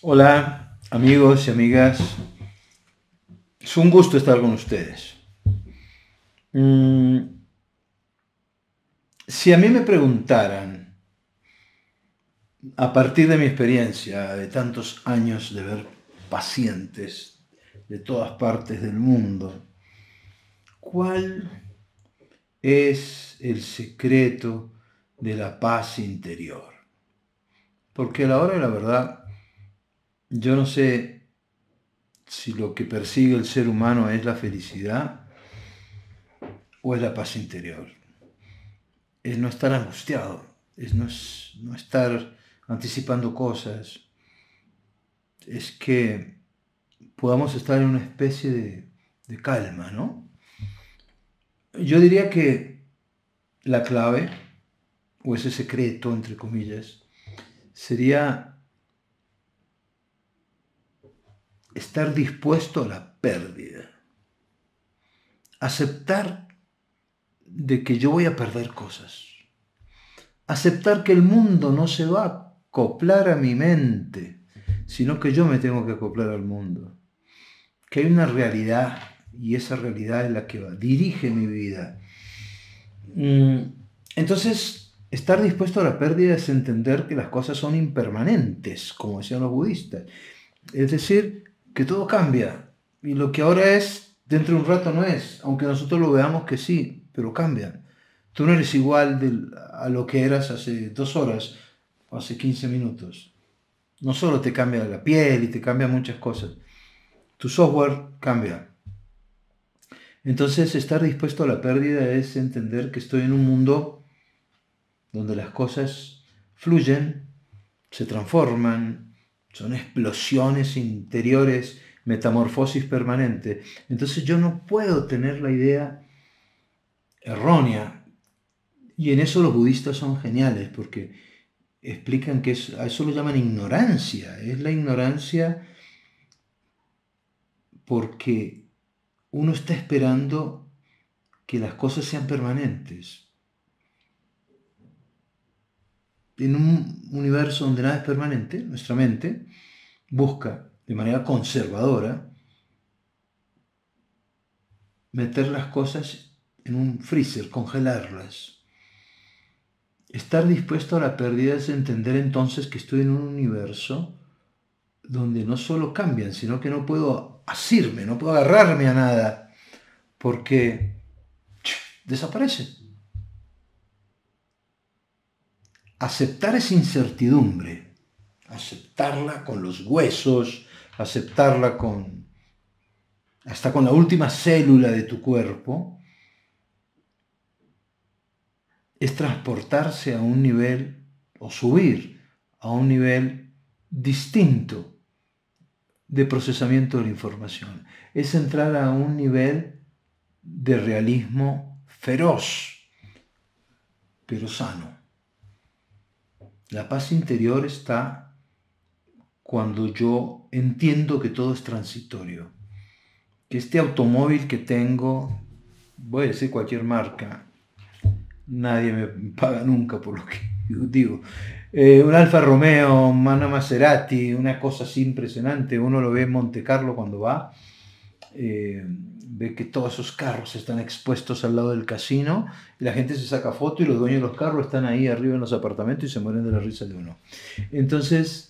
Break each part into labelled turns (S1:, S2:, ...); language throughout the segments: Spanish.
S1: Hola, amigos y amigas. Es un gusto estar con ustedes. Si a mí me preguntaran, a partir de mi experiencia de tantos años de ver pacientes de todas partes del mundo, ¿cuál es el secreto de la paz interior? Porque a la hora de la verdad, yo no sé si lo que persigue el ser humano es la felicidad o es la paz interior. Es no estar angustiado, es no estar anticipando cosas, es que podamos estar en una especie de calma, ¿no? Yo diría que la clave, o ese secreto, entre comillas, sería estar dispuesto a la pérdida. Aceptar de que yo voy a perder cosas. Aceptar que el mundo no se va a acoplar a mi mente, sino que yo me tengo que acoplar al mundo. Que hay una realidad y esa realidad es la que dirige mi vida. Entonces, estar dispuesto a la pérdida es entender que las cosas son impermanentes, como decían los budistas. Es decir, que todo cambia y lo que ahora es, dentro de un rato no es, aunque nosotros lo veamos que sí, pero cambia. Tú no eres igual a lo que eras hace 2 horas o hace 15 minutos. No solo te cambia la piel y te cambian muchas cosas, tu software cambia. Entonces, estar dispuesto a la pérdida es entender que estoy en un mundo donde las cosas fluyen, se transforman, son explosiones interiores, metamorfosis permanente. Entonces yo no puedo tener la idea errónea. Y en eso los budistas son geniales, porque explican que a eso lo llaman ignorancia. Es la ignorancia porque uno está esperando que las cosas sean permanentes. En un universo donde nada es permanente, nuestra mente busca de manera conservadora meter las cosas en un freezer, congelarlas. Estar dispuesto a la pérdida es entender entonces que estoy en un universo donde no solo cambian, sino que no puedo asirme, no puedo agarrarme a nada, porque desaparece. Aceptar esa incertidumbre, aceptarla con los huesos, aceptarla hasta con la última célula de tu cuerpo, es transportarse a un nivel o subir a un nivel distinto de procesamiento de la información. Es entrar a un nivel de realismo feroz, pero sano. La paz interior está cuando yo entiendo que todo es transitorio, que este automóvil que tengo, voy a decir cualquier marca, nadie me paga nunca por lo que digo, un Alfa Romeo, una Maserati, una cosa así impresionante, uno lo ve en Monte Carlo cuando va, ve que todos esos carros están expuestos al lado del casino y la gente se saca foto y los dueños de los carros están ahí arriba en los apartamentos y se mueren de la risa de uno. Entonces,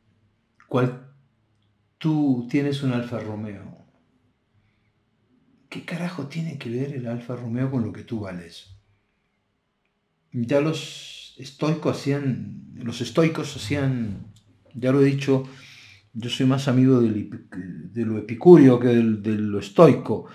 S1: tú tienes un Alfa Romeo. ¿Qué carajo tiene que ver el Alfa Romeo con lo que tú vales? Ya los estoicos hacían, ya lo he dicho, yo soy más amigo de lo epicúreo que de lo estoico.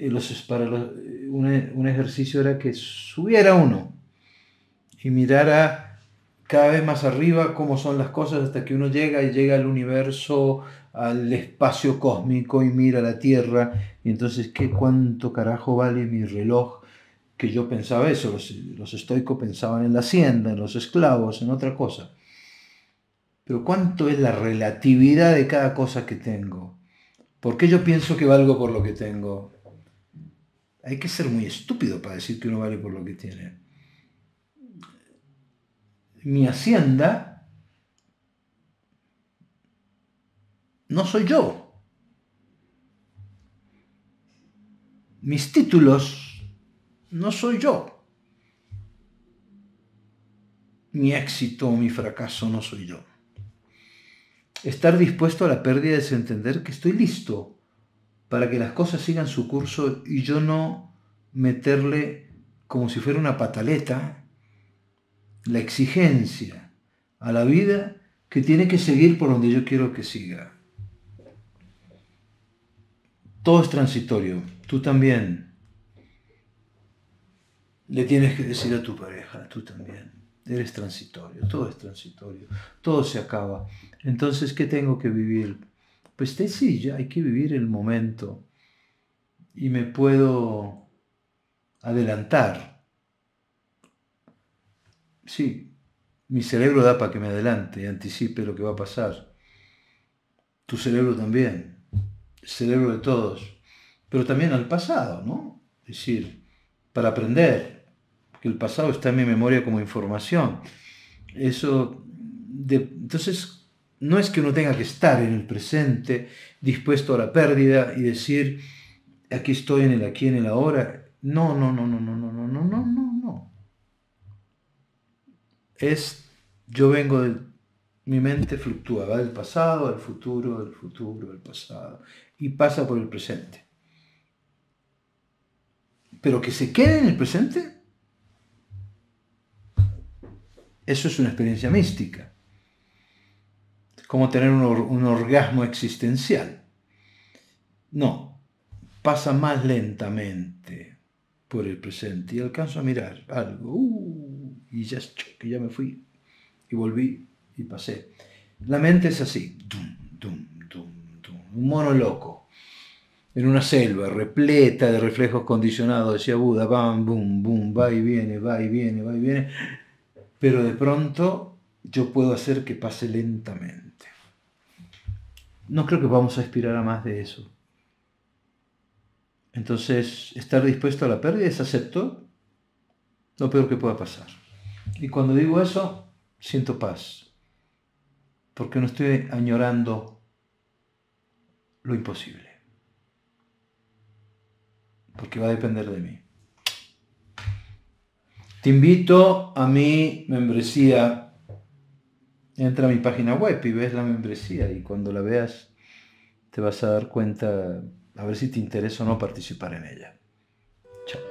S1: Un ejercicio era que subiera uno y mirara cada vez más arriba cómo son las cosas hasta que uno llega al universo, al espacio cósmico y mira la Tierra y entonces cuánto carajo vale mi reloj. Que yo pensaba eso, los estoicos pensaban en la hacienda, en los esclavos, en otra cosa. Pero ¿cuánto es la relatividad de cada cosa que tengo? ¿Por qué yo pienso que valgo por lo que tengo? Hay que ser muy estúpido para decir que uno vale por lo que tiene. Mi hacienda no soy yo. Mis títulos no soy yo. Mi éxito o mi fracaso no soy yo. Estar dispuesto a la pérdida es entender que estoy listo para que las cosas sigan su curso y yo no meterle como si fuera una pataleta la exigencia a la vida que tiene que seguir por donde yo quiero que siga. Todo es transitorio, tú también. Le tienes que decir a tu pareja, tú también. Eres transitorio, todo es transitorio, todo se acaba. Entonces, ¿qué tengo que vivir? Pues sí, ya hay que vivir el momento y me puedo adelantar. Sí, mi cerebro da para que me adelante y anticipe lo que va a pasar. Tu cerebro también, el cerebro de todos, pero también al pasado, ¿no? Es decir, para aprender, que el pasado está en mi memoria como información. Entonces, no es que uno tenga que estar en el presente, dispuesto a la pérdida y decir, aquí estoy en el aquí, en el ahora. No, no, no, no, no, no, no, no, no, no, no. Yo vengo mi mente fluctúa, va del pasado al futuro, del futuro al pasado, y pasa por el presente. Pero que se quede en el presente, eso es una experiencia mística. Es como tener un orgasmo existencial. No, pasa más lentamente por el presente y alcanzo a mirar algo, y ya me fui, y volví, y pasé. La mente es así, un mono loco, en una selva repleta de reflejos condicionados, decía Buda, bam, boom, boom, va y viene, va y viene, va y viene, pero de pronto yo puedo hacer que pase lentamente. No creo que vamos a aspirar a más de eso. Entonces, estar dispuesto a la pérdida es acepto lo peor que pueda pasar. Y cuando digo eso, siento paz, porque no estoy añorando lo imposible, porque va a depender de mí. Te invito a mi membresía. Entra a mi página web y ves la membresía, y cuando la veas te vas a dar cuenta, a ver si te interesa o no participar en ella. Chao.